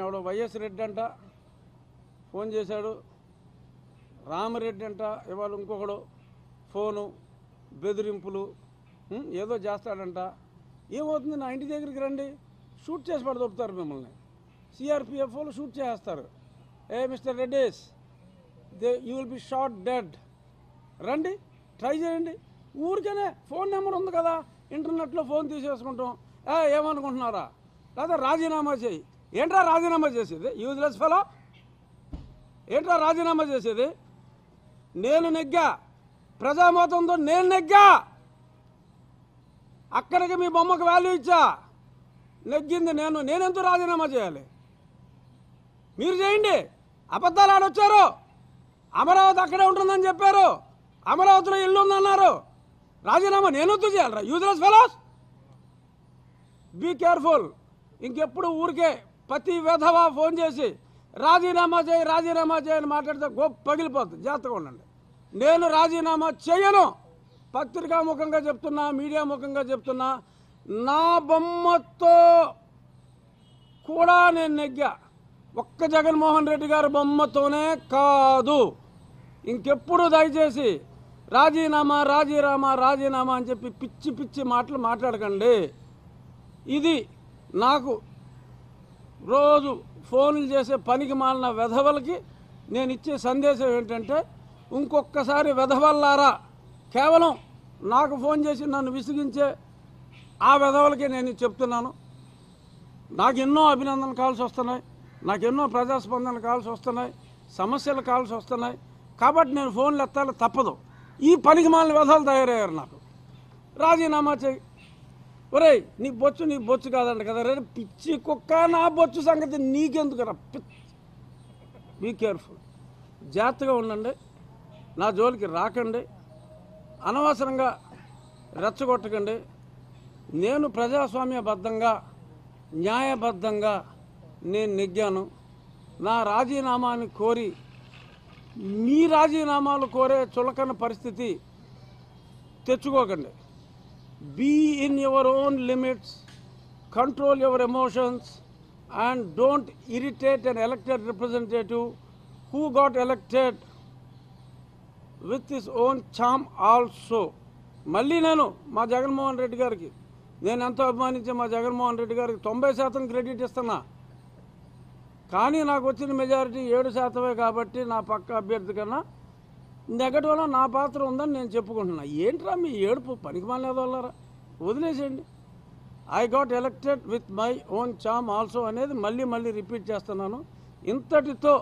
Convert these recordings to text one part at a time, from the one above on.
ఎవడో వైఎస్ రెడ్డి అంట ఫోన్ చేశాడు, రామరెడ్డి అంట ఇవాళ ఇంకొకడు ఫోను బెదిరింపులు ఏదో చేస్తాడంట. ఏమవుతుంది? నా ఇంటి దగ్గరికి రండి, షూట్ చేసి పడదొప్పుతారు మిమ్మల్ని. సిఆర్పిఎఫ్ వాళ్ళు షూట్ చేస్తారు. Hey mister Reddys, you will be shot dead. రండి, ట్రై చేయండి. ఊరికనే ఫోన్ నెంబర్ ఉంది కదా, ఇంటర్నెట్లో ఫోన్ తీసేసుకుంటాం. ఏమనుకుంటున్నారా? లేదా రాజీనామా చేయి. ఏంట్రా రాజీనామా చేసేది? Useless fellow. ఏంట్రా రాజీనామా చేసేది? నేను నెగ్గా, ప్రజామతంతో నేను నెగ్గా. అక్కడికి మీ బొమ్మకు వాల్యూ ఇచ్చా. నెగ్గింది నేనెందుకు రాజీనామా చేయాలి? మీరు చేయండి. అబద్ధాలు ఆడొచ్చారు. అమరావతి అక్కడే ఉంటుందని చెప్పారు, అమరావతిలో ఇల్లు ఉందన్నారు. రాజీనామా నేనెందుకు చేయాలరా? Useless fellows, be careful. ఇంకెప్పుడు ఊరికే ప్రతి విధవా ఫోన్ చేసి రాజీనామా చేయని మాట్లాడితే గొప్ప పగిలిపోతుంది. జాగ్రత్తగా ఉండండి. నేను రాజీనామా చేయను. పత్రికా ముఖంగా చెప్తున్నా, మీడియా ముఖంగా చెప్తున్నా. నా బొమ్మతో కూడా నేను నెగ్గా. ఒక్క జగన్మోహన్ రెడ్డి గారి బొమ్మతోనే కాదు. ఇంకెప్పుడు దయచేసి రాజీనామా అని చెప్పి పిచ్చి పిచ్చి మాటలు మాట్లాడకండి. ఇది నాకు రోజు ఫోన్లు చేసే పనికి మాలిన వెధవలకి నేను ఇచ్చే సందేశం ఏంటంటే, ఇంకొకసారి వెధవల్లారా, కేవలం నాకు ఫోన్ చేసి నన్ను విసిగించే ఆ వెధవలకి నేను చెప్తున్నాను. నాకు ఎన్నో అభినందన కాల్స్ వస్తున్నాయి, నాకు ఎన్నో ప్రజాస్పందన కాల్స్ వస్తున్నాయి, సమస్యల కాల్స్ వస్తున్నాయి. కాబట్టి నేను ఫోన్లు ఎత్తాలి తప్పదు. ఈ పనికి మాలిన వెధవలు తయారయ్యారు. నాకు రాజీనామా చేయి. ఒరేయ్, నీ బొచ్చు కాదంట కదా రే, పిచ్చి కుక్క. నా బొచ్చు సంగతి నీకెందుకు రా? Be careful. జాగ్రత్తగా ఉండండి. నా జోలికి రాకండి. అనవసరంగా రెచ్చగొట్టకండి. నేను ప్రజాస్వామ్యబద్ధంగా న్యాయబద్ధంగా నేను నెగ్గాను. నా రాజీనామాని కోరి మీ రాజీనామాలు కోరే చులకన పరిస్థితి తెచ్చుకోకండి. Be in your own limits, control your emotions, and don't irritate an elected representative who got elected with his own charm also. మళ్ళీ నేను మా జగన్మోహన్ రెడ్డి గారికి, నేను ఎంతో అభిమానించే మా జగన్మోహన్ రెడ్డి గారికి 90% క్రెడిట్ ఇస్తున్నా. కానీ నాకు వచ్చిన మెజారిటీ 7% కాబట్టి నా పక్క అభ్యర్థి కన్నా నెగటివ్లో నా పాత్ర ఉందని నేను చెప్పుకుంటున్నా. ఏంట్రా మీ ఏడుపు? పనికి మాలేదోళ్ళారా, వదిలేసేయండి. I got elected with my own charm also అనేది మళ్ళీ రిపీట్ చేస్తున్నాను. ఇంతటితో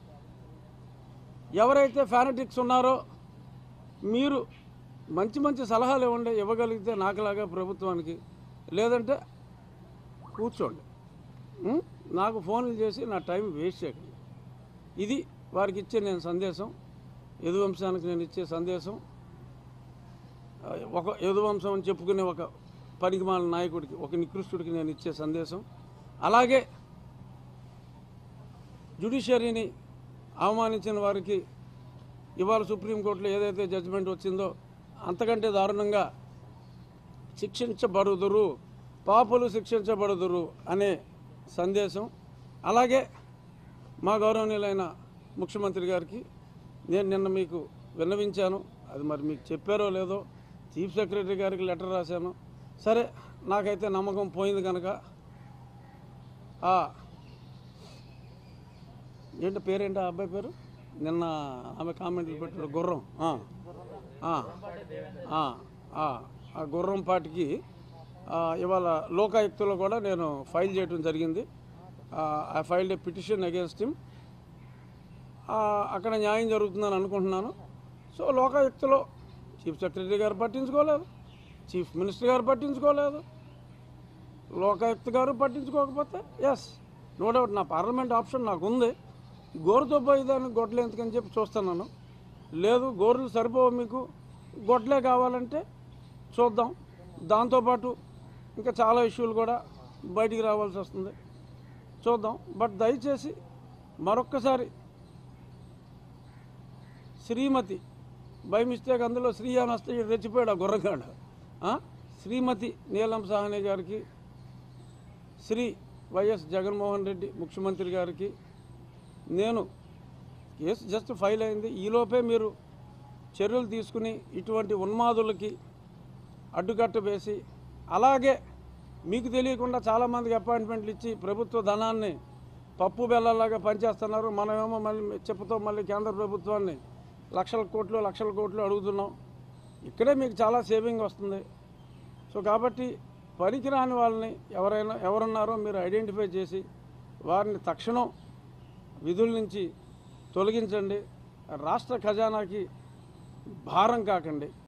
ఎవరైతే ఫానటిక్స్ ఉన్నారో మీరు మంచి సలహాలు ఇవ్వగలిగితే నాకులాగా ప్రభుత్వానికి, లేదంటే కూర్చోండి. నాకు ఫోన్లు చేసి నా టైం వేస్ట్ చేయకండి. ఇది వారికి ఇచ్చే నేను సందేశం. యదువంశానికి నేను ఇచ్చే సందేశం. ఒక యదువంశం అని చెప్పుకునే ఒక పనికిమాల నాయకుడికి, ఒక నికృష్టుడికి నేను ఇచ్చే సందేశం. అలాగే జ్యుడిషియరీని అవమానించిన వారికి ఇవాళ సుప్రీంకోర్టులో ఏదైతే జడ్జిమెంట్ వచ్చిందో అంతకంటే దారుణంగా శిక్షించబడుదురు, పాపులు శిక్షించబడుదురు అనే సందేశం. అలాగే మా గౌరవనీయులైన ముఖ్యమంత్రి గారికి నేను నిన్న మీకు విన్నవించాను. అది మరి మీకు చెప్పారో లేదో, చీఫ్ సెక్రటరీ గారికి లెటర్ రాశాను. సరే, నాకైతే నమ్మకం పోయింది కనుక పేరేంటి ఆ అబ్బాయి పేరు? నిన్న ఆమె కామెంట్లు పెట్టాడు, గుర్రం. ఆ గుర్రం పాటికి ఇవాళ లోకాయుక్తలో కూడా నేను ఫైల్ చేయడం జరిగింది. I filed a petition against him. అక్కడ న్యాయం జరుగుతుందని అనుకుంటున్నాను. సో లోకాయుక్తలో చీఫ్ సెక్రటరీ గారు పట్టించుకోలేదు, చీఫ్ మినిస్టర్ గారు పట్టించుకోలేదు, లోకాయుక్త గారు పట్టించుకోకపోతే ఎస్, నో డౌట్ నా పార్లమెంట్ ఆప్షన్ నాకు ఉంది. గోరుతో పోయి దాన్ని గొడ్లు ఎందుకని చెప్పి చూస్తున్నాను. లేదు, గోర్లు సరిపోవు మీకు, గొడ్లే కావాలంటే చూద్దాం. దాంతోపాటు ఇంకా చాలా ఇష్యూలు కూడా బయటికి రావాల్సి వస్తుంది, చూద్దాం. బట్ దయచేసి మరొక్కసారి శ్రీమతి బై మిస్టేక్, అందులో శ్రీ అని వస్తే రెచ్చిపోయాడు ఆ గుర్రగాడు. శ్రీమతి నీలం సాహ్ని గారికి, శ్రీ వైఎస్ జగన్మోహన్ రెడ్డి ముఖ్యమంత్రి గారికి నేను కేసు జస్ట్ ఫైల్ అయింది, ఈలోపే మీరు చర్యలు తీసుకుని ఇటువంటి ఉన్మాదులకి అడ్డుకట్ట వేసి, అలాగే మీకు తెలియకుండా చాలామందికి అపాయింట్మెంట్లు ఇచ్చి ప్రభుత్వ ధనాన్ని పప్పు బెల్లలాగా పనిచేస్తున్నారు. మనమేమో మళ్ళీ చెప్పుతో మళ్ళీ కేంద్ర ప్రభుత్వాన్ని లక్షల కోట్లు అడుగుతున్నాం. ఇక్కడే మీకు చాలా సేవింగ్ వస్తుంది. సో కాబట్టి పనికిరాని వాళ్ళని ఎవరున్నారో మీరు ఐడెంటిఫై చేసి వారిని తక్షణం విధుల నుంచి తొలగించండి. రాష్ట్ర ఖజానాకి భారం కాకండి.